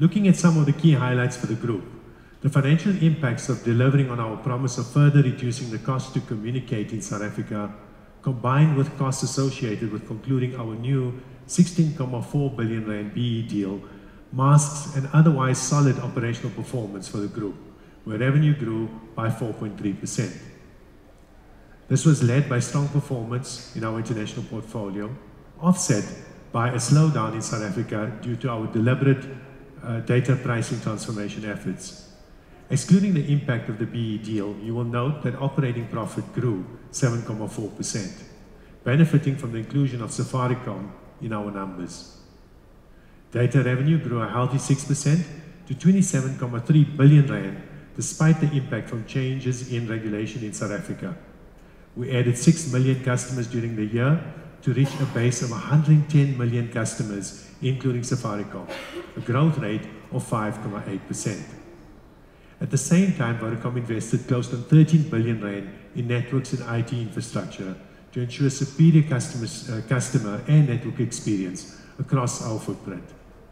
Looking at some of the key highlights for the group, the financial impacts of delivering on our promise of further reducing the cost to communicate in South Africa, combined with costs associated with concluding our new 16.4 billion rand BE deal, masks an otherwise solid operational performance for the group, where revenue grew by 4.3%. This was led by strong performance in our international portfolio, offset by a slowdown in South Africa due to our deliberate data pricing transformation efforts. Excluding the impact of the BE deal, you will note that operating profit grew 7.4%, benefiting from the inclusion of Safaricom in our numbers. Data revenue grew a healthy 6% to 27.3 billion rand, despite the impact from changes in regulation in South Africa. We added 6 million customers during the year to reach a base of 110 million customers, including Safaricom, a growth rate of 5.8%. At the same time, Vodacom invested close to 13 billion rand in networks and IT infrastructure to ensure superior customer and network experience across our footprint.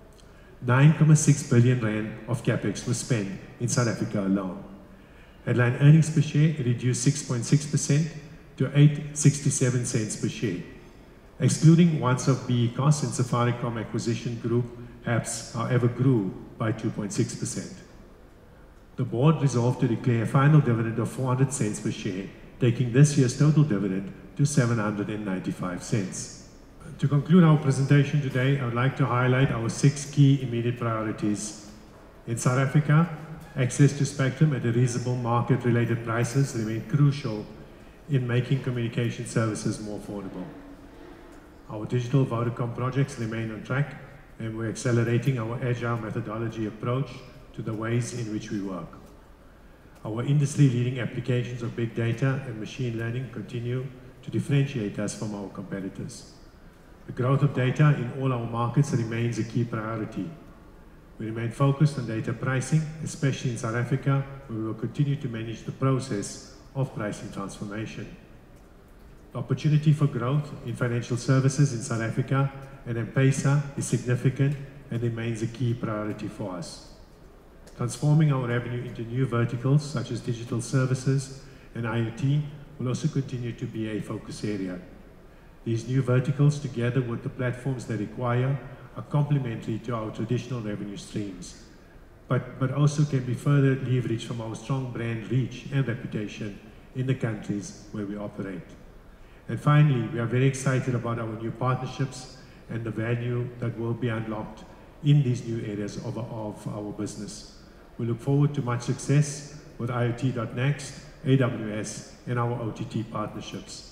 9.6 billion rand of capex was spent in South Africa alone. Headline earnings per share reduced 6.6% to 8.67 cents per share. Excluding once-off BE costs and Safaricom acquisition group, HAPS, however, grew by 2.6%. The board resolved to declare a final dividend of 400 cents per share, taking this year's total dividend to 795 cents. To conclude our presentation today, I would like to highlight our 6 key immediate priorities. In South Africa, access to spectrum at a reasonable market-related prices remain crucial in making communication services more affordable. Our digital Vodacom projects remain on track, and we're accelerating our agile methodology approach to the ways in which we work. Our industry-leading applications of big data and machine learning continue to differentiate us from our competitors. The growth of data in all our markets remains a key priority. We remain focused on data pricing, especially in South Africa, where we will continue to manage the process of pricing transformation. The opportunity for growth in financial services in South Africa and M-Pesa is significant and remains a key priority for us. Transforming our revenue into new verticals such as digital services and IoT will also continue to be a focus area. These new verticals, together with the platforms they require, are complementary to our traditional revenue streams, but also can be further leveraged from our strong brand reach and reputation in the countries where we operate. And finally, we are very excited about our new partnerships and the value that will be unlocked in these new areas of our business. We look forward to much success with IoT.Next, AWS, and our OTT partnerships.